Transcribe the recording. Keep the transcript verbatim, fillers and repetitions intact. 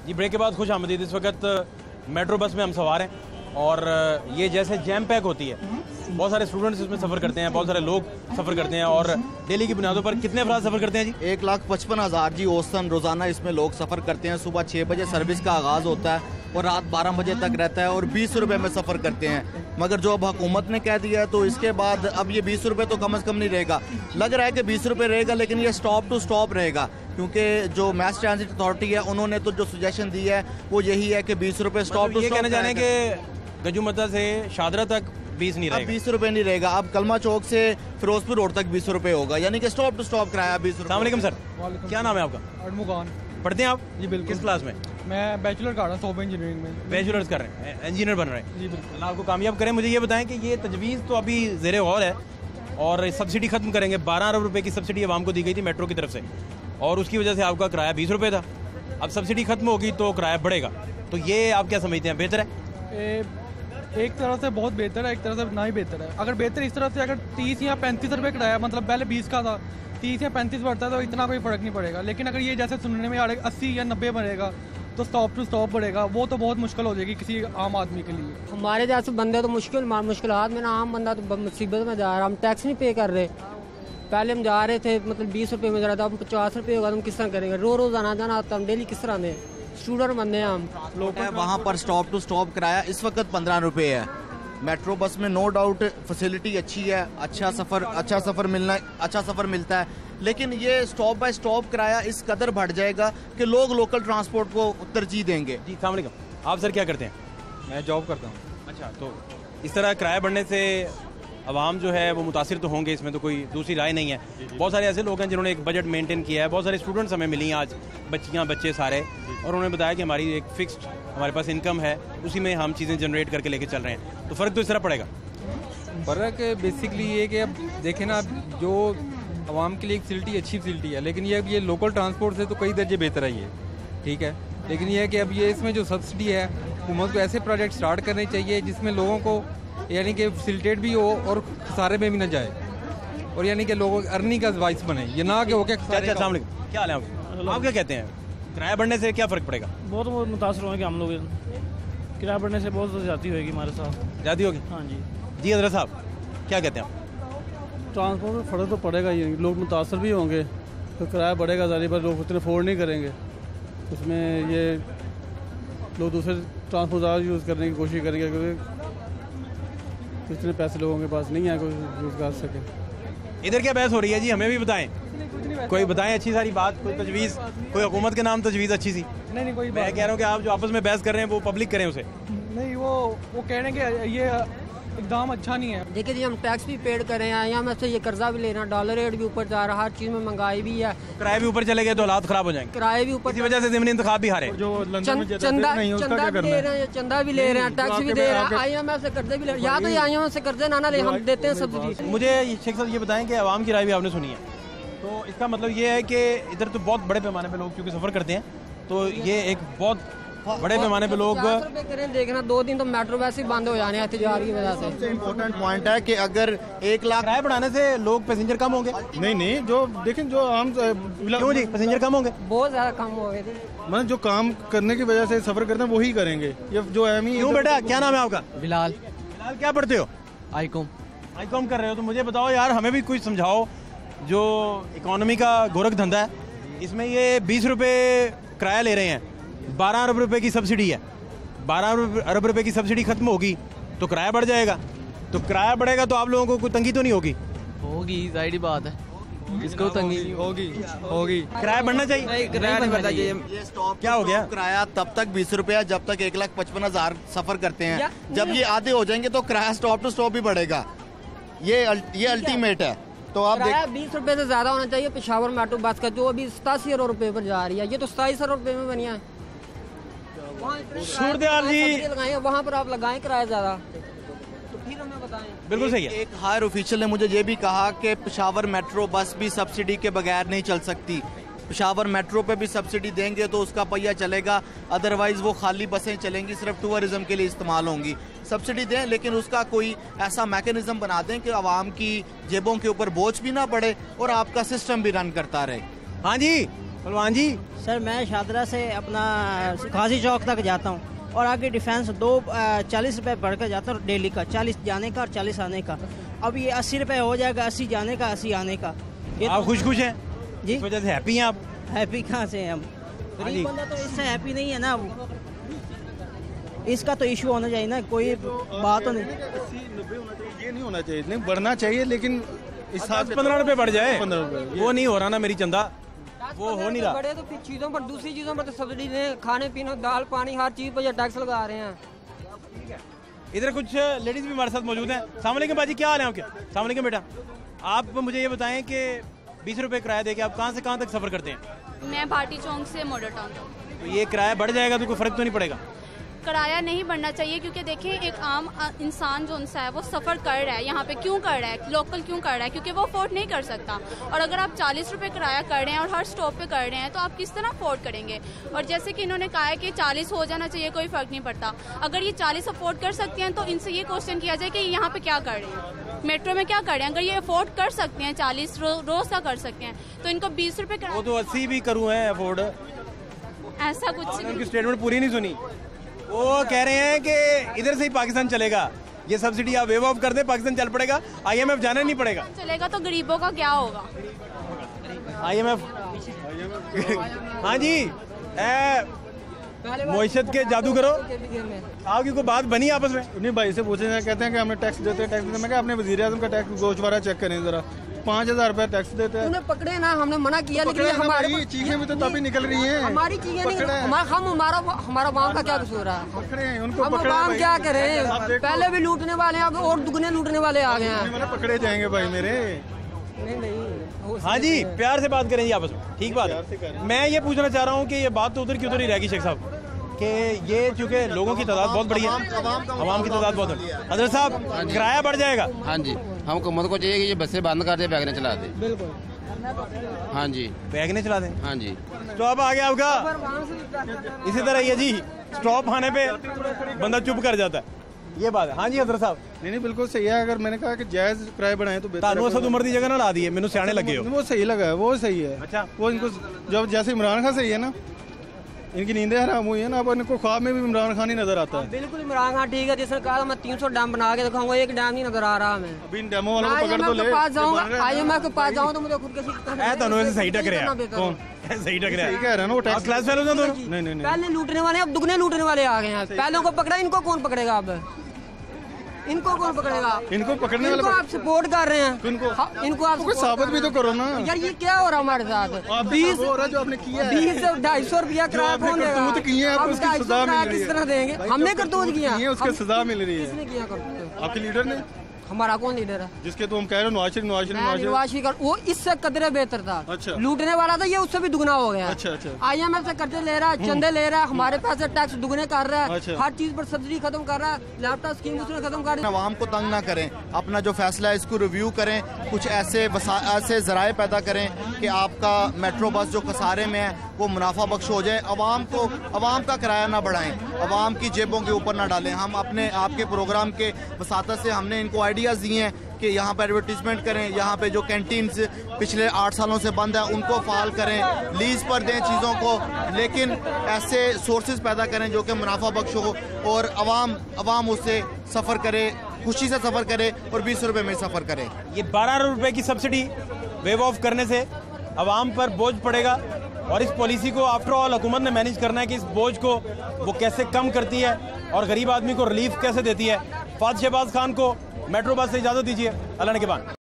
जी break के बाद खुश आमदीद। इस वक्त मेट्रो बस में हम सवार हैं और ये जैसे जैम पैक होती है, बहुत सारे स्टूडेंट्स इसमें सफ़र करते हैं, बहुत सारे लोग सफ़र करते हैं। और डेली की बुनियादों पर कितने अफराद सफ़र करते हैं जी? एक लाख पचपन हज़ार जी औसतन रोज़ाना इसमें लोग सफ़र करते हैं। सुबह छः बजे सर्विस का आगाज़ होता है और रात बारह बजे तक रहता है और बीस रुपये में सफ़र करते हैं। मगर जो अब हुकूमत ने कह दिया है तो इसके बाद अब ये बीस रुपये तो कम अज़ कम नहीं रहेगा। लग रहा है कि बीस रुपये रहेगा, लेकिन ये स्टॉप टू स्टॉप रहेगा, क्योंकि जो मैस ट्रांजिट अथॉरिटी है उन्होंने तो जो सजेशन दी है वो यही है कि बीस रुपये स्टॉप टू स्टॉप। कहना चाह रहे हैं कि गजूमता से शादरा तक बीस नहीं रहेगा, बीस रुपये नहीं रहेगा। अब कलमा चौक से फिरोजपुर रोड तक बीस रुपये होगा, यानी कि स्टॉप टू स्टॉप किराया बीस रुपये। सर क्या नाम है आपका? अडमुगान। पढ़ते हैं आप? जी बिल्कुल। किस क्लास में? मैं बैचलर कर रहा हूँ सॉफ्टवेयर इंजीनियरिंग में। बैचलर्स कर रहे हैं, इंजीनियर बन रहे हैं। जी बिल्कुल। अल्लाह आपको कामयाब करें। मुझे ये बताएं कि ये तजवीज़ तो अभी ज़ेरे गौर है और सब्सिडी खत्म करेंगे। बारह अरब रुपए की सब्सिडी आवाम को दी गई थी मेट्रो की तरफ से और उसकी वजह से आपका किराया बीस रुपये था। अब सब्सिडी खत्म होगी तो किराया बढ़ेगा, तो ये आप क्या समझते हैं, बेहतर है? एक तरह से बहुत बेहतर है, एक तरह से ना ही बेहतर है। अगर बेहतर इस तरह से अगर तीस या पैंतीस रुपये किराया, मतलब पहले बीस का था, तीस या पैंतीस बढ़ता है तो इतना कोई फ़र्क नहीं पड़ेगा। लेकिन अगर ये जैसे सुनने में आ रहा है अस्सी या नब्बे बढ़ेगा तो स्टॉप टू स्टॉप बढ़ेगा, वो तो बहुत मुश्किल हो जाएगी किसी आम आदमी के लिए। हमारे जैसे बंदे तो मुश्किल मुश्किल हाथ में ना, आम बंदा तो मुसीबत में जा रहा है। हम टैक्स नहीं पे कर रहे, पहले हम जा रहे थे मतलब बीस रुपये में जा रहा था, अब पचास रुपये होगा तो हम किस तरह करेंगे? रो रोज़ आना जाना आता, हम डेली किस तरह दें? स्टूडेंट बंदे हैं हम लोग। वहाँ पर स्टॉप टू स्टॉप किराया इस वक्त पंद्रह रुपये है। मेट्रो बस में नो डाउट फैसिलिटी अच्छी है, अच्छा सफ़र अच्छा सफ़र मिलना अच्छा सफ़र मिलता है, लेकिन ये स्टॉप बाय स्टॉप किराया इस कदर बढ़ जाएगा कि लोग लोकल ट्रांसपोर्ट को तरजीह देंगे। जी अस्सलाम वालेकुम। आप सर क्या करते हैं? मैं जॉब करता हूँ। अच्छा, तो इस तरह किराया बढ़ने से आवाम जो है वो मुतासिर तो होंगे, इसमें तो कोई दूसरी राय नहीं है। बहुत सारे ऐसे लोग हैं जिन्होंने एक बजट मेंटेन किया है। बहुत सारे स्टूडेंट्स हमें मिली आज, बच्चियाँ बच्चे सारे, और उन्होंने बताया कि हमारी एक फिक्स्ड हमारे पास इनकम है, उसी में हम चीज़ें जनरेट करके लेके चल रहे हैं। तो फ़र्क तो इस तरह पड़ेगा। फ़र्क बेसिकली ये कि अब देखें ना, जो आवाम के लिए एक फैसिलिटी अच्छी फैसिलिटी है, लेकिन ये अब ये लोकल ट्रांसपोर्ट से तो कई दर्जे बेहतर है ये, ठीक है। लेकिन ये है कि अब ये इसमें जो सब्सिडी है, हुकूमत को ऐसे प्रोजेक्ट स्टार्ट करने चाहिए जिसमें लोगों को यानी कि फैसिलिटेट भी हो और खसारे में भी न जाए, और यानी कि लोगों की अर्निंग का वाइस बने, ये ना कि ओके। क्या हाल है आप आप क्या कहते हैं, किराया बढ़ने से क्या फ़र्क पड़ेगा? बहुत बहुत मुतासर होंगे हम लोग, किराया बढ़ने से बहुत ज़्यादा होगी हमारे साथ। ज़्यादा होगी? हाँ जी। जी हज़रत साहब क्या कहते हैं आप? ट्रांसपोर्ट में फ़र्क तो पड़ेगा ही, लोग मुतासर भी होंगे, तो किराया बढ़ेगा ज़्यादा, पर लोग उतने अफोर्ड नहीं करेंगे। उसमें ये लोग दूसरे ट्रांसपोर्ट ज़्यादा यूज़ करने की कोशिश करेंगे, क्योंकि इतने पैसे लोगों के पास नहीं है कोई यूज़ कर सके। इधर क्या बहस हो रही है जी, हमें भी बताएं, कोई बताएं अच्छी सारी बात, कोई तजवीज़, कोई हुकूमत के नाम तजवीज़ अच्छी सी। नहीं नहीं कोई मैं कह रहा हूँ कि आप जो आपस में बहस कर रहे हैं वो पब्लिक करें उसे। नहीं, वो वो कह रहे हैं कि ये एकदम अच्छा नहीं है। देखिए जी, हम टैक्स भी पेड कर रहे हैं, यहाँ में से ये कर्जा भी ले रहे हैं, डॉलर रेट भी ऊपर जा रहा है, हर चीज़ में महंगाई भी है, किराए भी ऊपर चले गए तो हालात खराब हो जाएंगे, किराए भी ऊपर, इसी वजह से ज़मीनी इंतखाब भी हारे। जो चंदा चंदा भी ले रहे हैं, चंदा भी ले रहे हैं, टैक्स भी दे रहे हैं, आई एम एफ से कर्जे भी ले रहे हैं। या तो आई एम एफ से कर्जे ना ना ले, हम देते हैं सब्सिडी। मुझे शेख साहब ये बताएं कि आवाम की राय भी आपने सुनी है, तो इसका मतलब ये है कि इधर तो बहुत बड़े पैमाने पे लोग क्योंकि सफ़र करते हैं, तो ये एक बहुत बड़े पैमाने पे लोग करें। देखना दो दिन तो मेट्रो वैसे ही बंद हो जाने हैं एहतजाज की वजह से। सबसे इम्पोर्टेंट पॉइंट है कि अगर एक लाख किराया बढ़ाने से लोग पैसेंजर कम होंगे। नहीं नहीं, जो देखें जो हम क्यों जी पैसेंजर कम होंगे? बहुत ज़्यादा कम हो गए थे, मतलब जो काम करने की वजह से सफर करते हैं वही करेंगे। ये जो अहमी क्यों बेटा, क्या नाम है आपका? बिलाल। बिलाल क्या पढ़ते हो? आईकॉम। आईकॉम कर रहे हो, तो मुझे बताओ यार, हमें भी कुछ समझाओ। जो इकोनॉमी का गोरख धंधा है, इसमें ये बीस रुपये किराया ले रहे हैं, बारह अरब रुपए की सब्सिडी है, बारह अरब रुपए की सब्सिडी खत्म होगी तो किराया बढ़ जाएगा, तो किराया बढ़ेगा तो आप लोगों को कोई तंगी तो नहीं होगी? होगी, जाहिर बात है, इसको तंगी होगी होगी किराया बढ़ना चाहिए। नहीं, किराया नहीं बढ़ना चाहिए। ये स्टॉप क्या हो गया? किराया तब तक बीस रुपया जब तक एक लाख पचपन हजार सफर करते हैं, जब ये आधे हो जाएंगे तो किराया स्टॉप टू स्टॉप भी बढ़ेगा। ये ये अल्टीमेट है। तो आप किराया बीस रुपए से ज्यादा होना चाहिए। पेशावर मेट्रो बस का जो अभी सतासी अरब रुपए पर जा रही है, ये तो सताईस अरब रुपए में बनी है। सूरदयाल जी लगाए, वहाँ पर आप लगाएं किराया ज्यादा, तो फिर हमें बताएं। बिल्कुल सही है। एक हायर ऑफिशियल ने मुझे ये भी कहा कि पेशावर मेट्रो बस भी सब्सिडी के बगैर नहीं चल सकती। पेशावर मेट्रो पे भी सब्सिडी देंगे तो उसका पहिया चलेगा, अदरवाइज वो खाली बसें चलेंगी, सिर्फ टूरिज्म के लिए इस्तेमाल होंगी। सब्सिडी दें लेकिन उसका कोई ऐसा मैकेनिज्म बना दें कि आवाम की जेबों के ऊपर बोझ भी ना पड़े और आपका सिस्टम भी रन करता रहे। हाँ जी, पहलवान जी। सर मैं शादरा से अपना खासी चौक तक जाता हूँ और आगे डिफेंस दो चालीस रुपये बढ़ कर जाता हूँ डेली का, चालीस जाने का और चालीस आने का। अब ये अस्सी रुपये हो जाएगा, अस्सी जाने का अस्सी आने का। ये आप खुश खुश हैं जी? इस वजह से हैप्पी हैं आप? हैप्पी कहाँ से हैं हम, गरीब बंदा तो इससे हैप्पी नहीं है ना। इसका तो इशू होना चाहिए ना, कोई बात तो नहीं। ये नहीं होना चाहिए, नहीं बढ़ना चाहिए, लेकिन इस साथ पंद्रह रुपए बढ़ जाए, पंद्रह रुपए वो नहीं हो रहा ना मेरी चंदा, वो हो नहीं रहा। बड़े तो फिर चीज़ों पर, दूसरी चीज़ों पर तो सब्सिडी दें, खाने पीने दाल पानी हर चीज़ पर टैक्स लगा रहे हैं। इधर कुछ लेडीज भी हमारे साथ मौजूद हैं। अस्सलाम वालेकुम बाजी, क्या हाल है आपके? अस्सलाम वालेकुम बेटा, आप मुझे ये बताएं कि बीस रुपए किराया देके आप कहाँ से कहाँ तक सफ़र करते हैं? मैं भाटी चौक से मॉडल टाउन तक। तो ये किराया बढ़ जाएगा तो कोई फ़र्क तो नहीं पड़ेगा? किराया नहीं बढ़ना चाहिए, क्योंकि देखिए एक आम इंसान जो उनसा है वो सफ़र कर रहा है, यहाँ पे क्यों कर रहा है, लोकल क्यों कर रहा है, क्योंकि वो अफोर्ड नहीं कर सकता। और अगर आप चालीस रुपए किराया कर रहे हैं और हर स्टॉप पे कर रहे हैं तो आप किस तरह अफोर्ड करेंगे? और जैसे कि इन्होंने कहा है कि चालीस हो जाना चाहिए, कोई फ़र्क नहीं पड़ता। अगर ये चालीस अफोर्ड कर सकते हैं तो इनसे ये क्वेश्चन किया जाए कि यहाँ पे क्या कर रहे हैं, मेट्रो में क्या कर रहे हैं? अगर ये अफोर्ड कर सकते हैं, चालीस रो, रोज़ का कर सकते हैं, तो इनको बीस रुपये वो तो अस्सी भी करूँ है अफोर्ड, ऐसा कुछ उनकी स्टेटमेंट पूरी नहीं सुनी। वो कह रहे हैं कि इधर से ही पाकिस्तान चलेगा, ये सब्सिडी आप वेव ऑफ कर दे, पाकिस्तान चल पड़ेगा, आईएमएफ जाना नहीं पड़ेगा। चलेगा तो गरीबों का क्या होगा? आईएमएफ हाँ जी, मोइशत के जादू करो आप, क्योंकि बात बनी आपस में। नहीं भाई से पूछे, कहते हैं कि हमें टैक्स देते हैं, टैक्स देते हैं। मैं क्या अपने वज़ीर आज़म का टैक्स गोशवारा चेक करें जरा, पाँच हजार रुपए टैक्स देते हैं। उन्हें पकड़े ना, हमने मना किया, तो लेकिन हमारी चीखें भी तो तभी निकल रही हैं। हमारी चीजें नहीं, हमारा हम हमारा हमारा वाम का क्या कसूर है? पकड़े हैं उनको, हम वाम क्या करें? पहले भी लूटने वाले अब और दुगने लूटने वाले आ गए हैं। पकड़े जाएंगे भाई मेरे। नहीं नहीं, हाँ जी, प्यार से बात करें जी आपस में, ठीक बात। मैं ये पूछना चाह रहा हूँ कि ये बात तो उधर की उधर ही रहेगी शेख साहब, कि ये चूँकि लोगों की तादाद बहुत बड़ी है, आवाम की तादाद बहुत है। हजरत साहब किराया बढ़ जाएगा? हाँ जी, हम हुकूमत को चाहिए कि ये बसें बंद कर दे, बैगने चला दे। बिल्कुल हाँ जी, बैगने चला दें। हाँ जी, स्टॉप आ गया आपका, इसी तरह ये जी स्टॉप आने पे बंदा चुप कर जाता है, ये बात है। हाँ जी हजरत साहब। नहीं नहीं बिल्कुल सही है, अगर मैंने कहा कि जायज किराए बढ़ाए तो बेहतर। असद उमर की जगह ना ला दिए, मैंने सियाने लगे हो। वो सही लगा है, वो सही है। अच्छा, वो इनको जब जैसे इमरान खान सही है ना, इनकी नींदें हराम हुई है ना, अब इनको ख्वाब में भी इमरान खान ही नजर आता है। बिल्कुल इमरान खान ठीक है, जिसने कहा मैं तीन सौ डैम बना के दिखाऊंगा, एक डैम नहीं नजर आ रहा हमें। अभी इन डैमों वालों को पकड़ तो ले। पास जाऊंगा, आईएमएफ के पास जाऊं तो मुझे खुद के सही टक रहा है। कौन सही टक रहा है? कह रहा है ना वो टैक्स क्लास फेलो ना दोनों। नहीं नहीं पहले लूटने वाले अब दुगने लूटने वाले आ गए हैं। पहले को पकड़ा, इनको कौन पकड़ेगा? अब इनको कौन पकड़ेगा? इनको पकड़ने वाले आप सपोर्ट कर रहे हैं, इनको इनको आप साबित भी तो करो ना यार। ये क्या हो रहा है हमारे साथ? बीस हो रहा जो आपने किया है, बीस से ढाई सौ रुपया किराया कौन देगा? करतूत किए हैं, आपको उसकी सजा मिल रही है। किस तरह देंगे? हमने करतूत किया है, उसकी सजा मिल रही है। किसने किया करतूत? आपके लीडर ने। हमारा कौन लीडर है जिसके तो हम कह रहे हैं नवाज शरीफ, नवाज शरीफ, नवाज शरीफ का वो इससे कदरे बेहतर था। अच्छा। लूटने वाला था, ये उससे भी दुगना हो गया। अच्छा अच्छा। आईएमएफ से कर्जे ले रहा है, चंदे ले रहा है, हमारे पैसे टैक्स दुगने कर रहा है। अच्छा। हर चीज पर सब्सिडी खत्म कर रहा है, लैपटॉप स्कीम उसने खत्म कर दी। आवाम को तंग ना करें, अपना जो फैसला है इसको रिव्यू करें, कुछ ऐसे ऐसे जराए पैदा करें कि आपका मेट्रो बस जो खसारे में है वो मुनाफा बख्श हो जाए। अवाम को अवाम का किराया ना बढ़ाएं, अवाम की जेबों के ऊपर ना डालें। हम अपने आपके प्रोग्राम के वसातत से हमने इनको आइडियाज़ दिए हैं कि यहाँ पे एडवर्टीजमेंट करें, यहाँ पे जो कैंटीन्स पिछले आठ सालों से बंद है उनको फाल करें, लीज पर दें चीज़ों को, लेकिन ऐसे सोर्सेज पैदा करें जो कि मुनाफा बख्श हो और अवाम अवाम उससे सफ़र करे, खुशी से सफ़र करे और बीस रुपये में सफ़र करे। ये बारह रुपये की सब्सिडी वेव ऑफ करने से अवाम पर बोझ पड़ेगा और इस पॉलिसी को आफ्टर ऑल हुकूमत ने मैनेज करना है कि इस बोझ को वो कैसे कम करती है और गरीब आदमी को रिलीफ कैसे देती है। फाद शहबाज खान को मेट्रो बस से इजाज़त दीजिए, अल्लाह ने के बाद।